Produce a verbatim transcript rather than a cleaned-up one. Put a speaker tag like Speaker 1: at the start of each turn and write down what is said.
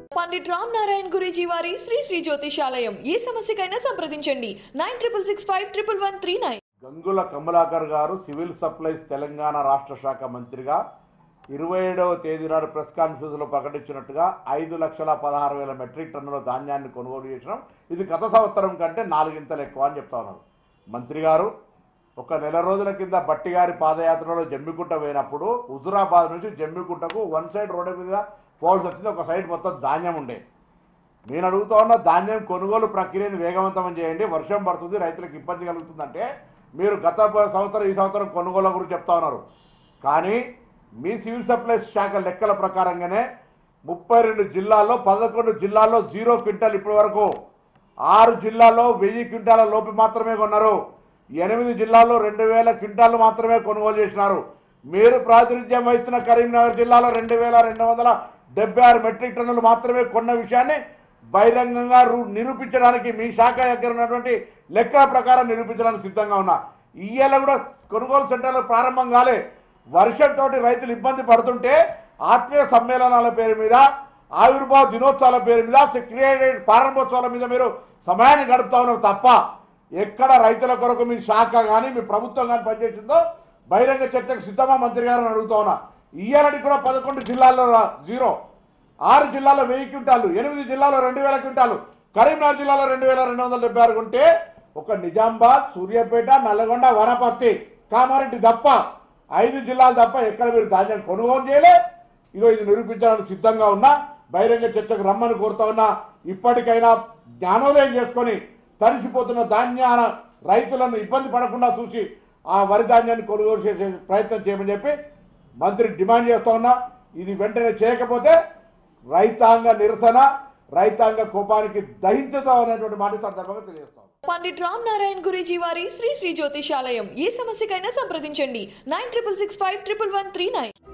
Speaker 1: పండిట్ రామ్ నారాయణ గురూజీ వారి శ్రీ శ్రీ జ్యోతిషాలయం ఏ సమస్యకైనా సంప్రదించండి nine triple six five triple one three nine.
Speaker 2: Gangula Kamalakar గారు సివిల్ సప్లైస్ తెలంగాణ రాష్ట్ర శాఖ మంత్రిగా ఇరవై ఏడవ తేదీ నాడు ప్రెస్ కాన్ఫరెన్స్లో ప్రకటించినట్టుగా ఐదు లక్షల పదహారు వేల మెట్రిక్ టన్నుల ధాన్యాన్ని కొనుగోలు చేసినాం. ఇది గత సంవత్సరం కంటే నాలుగింతలు ఎక్కువ అని చెప్తా ఉన్నారు. మంత్రి గారు ఒక నెల రోజుల కింద బట్టిగారి పాదయాత్రలో జమ్మికుంట పోయినప్పుడు హుజురాబాద్ నుంచి జమ్మికుంటకు వన్ సైడ్ రోడ్డు మీద పోవాల్సి వచ్చింది. ఒక సైడ్ మొత్తం ధాన్యం ఉండే. నేను అడుగుతా ఉన్న ధాన్యం కొనుగోలు ప్రక్రియను వేగవంతం చేయండి, వర్షం పడుతుంది, రైతులకు ఇబ్బంది కలుగుతుందంటే మీరు గత సంవత్సరం ఈ సంవత్సరం కొనుగోలు గురించి చెప్తా ఉన్నారు. కానీ మీ సివిల్ సప్లైస్ శాఖ లెక్కల ప్రకారంగానే ముప్పై రెండు జిల్లాల్లో పదకొండు జిల్లాల్లో జీరో క్వింటాల్ ఇప్పటి వరకు, ఆరు జిల్లాల్లో వెయ్యి క్వింటాల లోపు మాత్రమే కొన్నారు, ఎనిమిది జిల్లాల్లో రెండు వేల క్వింటాలు మాత్రమే కొనుగోలు చేసినారు. మీరు ప్రాతినిధ్యం వహిస్తున్న కరీంనగర్ జిల్లాలో రెండు వేల రెండు వందల డెబ్బై ఆరు మెట్రిక్ టన్నులు మాత్రమే కొన్న విషయాన్ని బహిరంగంగా నిరూపించడానికి మీ శాఖ దగ్గర ఉన్నటువంటి లెక్కల ప్రకారం నిరూపించడానికి సిద్ధంగా ఉన్నా. ఇయ్యేళ్ళ కూడా కొనుగోలు సెంటర్లు ప్రారంభం కాలే. వర్షంతో రైతులు ఇబ్బంది పడుతుంటే ఆత్మీయ సమ్మేళనాల పేరు మీద, ఆవిర్భావ దినోత్సవాల పేరు మీద, సెక్రటేరియట్ ప్రారంభోత్సవాల మీద మీరు సమయాన్ని గడుపుతా ఉన్నారు తప్ప ఎక్కడ రైతుల కొరకు మీ శాఖ కానీ మీ ప్రభుత్వం కానీ పనిచేసిందో బహిరంగ చర్చకు సిద్ధమా మంత్రి గారిని అడుగుతా ఉన్నా. ఇయ్యాలని కూడా పదకొండు జిల్లాల్లో జీరో, ఆరు జిల్లాలో వెయ్యి క్వింటాలు, ఎనిమిది జిల్లాలో రెండు వేల క్వింటాలు, కరీంనగర్ జిల్లాలో రెండు వేల రెండు వందల డెబ్బై ఆరు ఉంటే ఒక నిజామాబాద్, సూర్యాపేట, నల్లగొండ, వనపర్తి, కామారెడ్డి తప్ప ఐదు జిల్లాలు తప్ప ఎక్కడ మీరు ధాన్యం కొనుగోలు చేయలే. ఇగో ఇది నిరూపించడానికి సిద్ధంగా ఉన్నా. బహిరంగ చర్చకు రమ్మని కోరుతా ఉన్నా. ఇప్పటికైనా జ్ఞానోదయం చేసుకొని తడిసిపోతున్న ధాన్యాల రైతులను ఇబ్బంది పడకుండా చూసి ఆ వరి ధాన్యాన్ని కొనుగోలు చేసే ప్రయత్నం చేయమని చెప్పి మంత్రి డిమాండ్ చేస్తా ఉన్నా. ఇది వెంటనే చేయకపోతే రైతాంగ నిరసన, రైతాంగ కోపానికి దహించుతాం అనేటువంటి మాట సందర్భంగా తెలియజేస్తాం.
Speaker 1: పండిట్ రామ్ నారాయణ గురూజీ వారి శ్రీ శ్రీ జ్యోతిషాలయం ఏ సమస్యకైనా సంప్రదించండి nine triple six five triple one three nine.